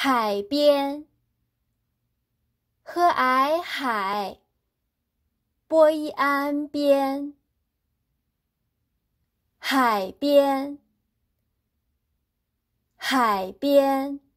海边，和蔼海，波一安边，海边，海边。